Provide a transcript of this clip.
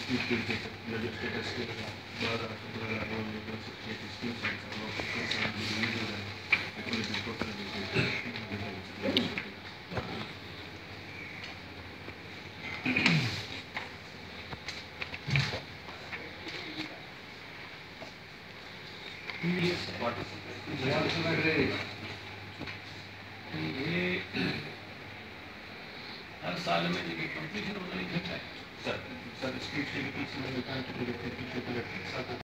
ہر سال میں کمپلیشن ہونا نہیں چاہتا ہے سر اس کی